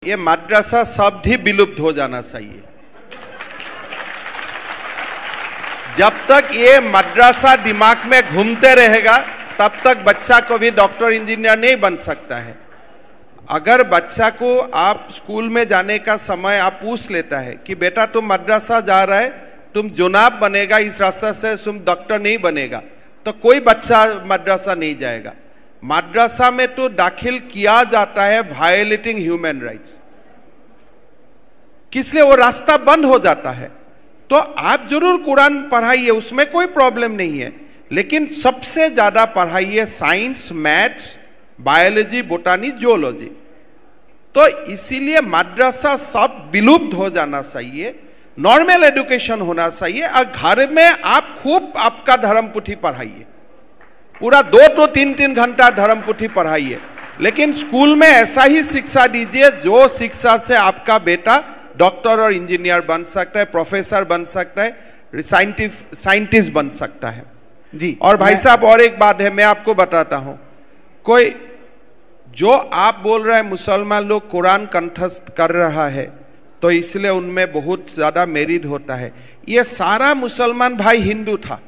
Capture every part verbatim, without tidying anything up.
ये मद्रसा शब्द ही विलुप्त हो जाना चाहिए। जब तक ये मद्रसा दिमाग में घूमते रहेगा तब तक बच्चा को भी डॉक्टर इंजीनियर नहीं बन सकता है। अगर बच्चा को आप स्कूल में जाने का समय आप पूछ लेता है कि बेटा तुम मद्रसा जा रहा है, तुम जुनाब बनेगा, इस रास्ते से तुम डॉक्टर नहीं बनेगा, तो कोई बच्चा मद्रसा नहीं जाएगा। मद्रसा में तो दाखिल किया जाता है वायलेटिंग ह्यूमन राइट्स, किसलिए वो रास्ता बंद हो जाता है। तो आप जरूर कुरान पढ़ाइए, उसमें कोई प्रॉब्लम नहीं है, लेकिन सबसे ज्यादा पढ़ाइए science, maths, biology, botany, geology. तो इसीलिए मद्रसा सब विलुप्त हो जाना चाहिए, नॉर्मल एजुकेशन होना चाहिए। और घर में आप खूब आपका धर्म पुथी पढ़ाइए, पूरा दो तो तीन तीन घंटा धर्म पुथी पढ़ाइए, लेकिन स्कूल में ऐसा ही शिक्षा दीजिए जो शिक्षा से आपका बेटा डॉक्टर और इंजीनियर बन सकता है, प्रोफेसर बन सकता है, साइंटिस्ट बन सकता है जी। और भाई साहब और एक बात है, मैं आपको बताता हूं, कोई जो आप बोल रहे हैं मुसलमान लोग कुरान कंठस्थ कर रहा है तो इसलिए उनमें बहुत ज्यादा मेरिट होता है, ये सारा मुसलमान भाई हिंदू था।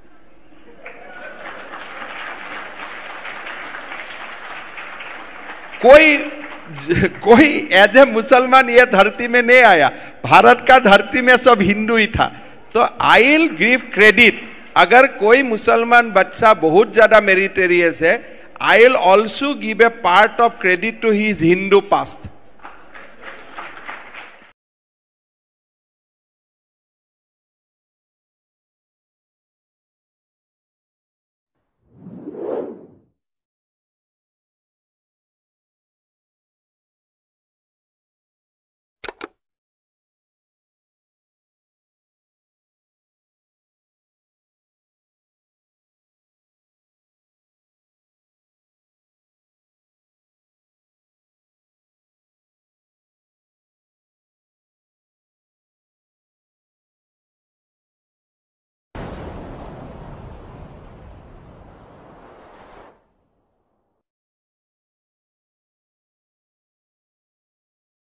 कोई कोई एज ए मुसलमान ये धरती में नहीं आया, भारत का धरती में सब हिंदू ही था। तो आई विल गिव क्रेडिट, अगर कोई मुसलमान बच्चा बहुत ज्यादा मेरिटेरियस है, I will also give a part of credit to his Hindu past.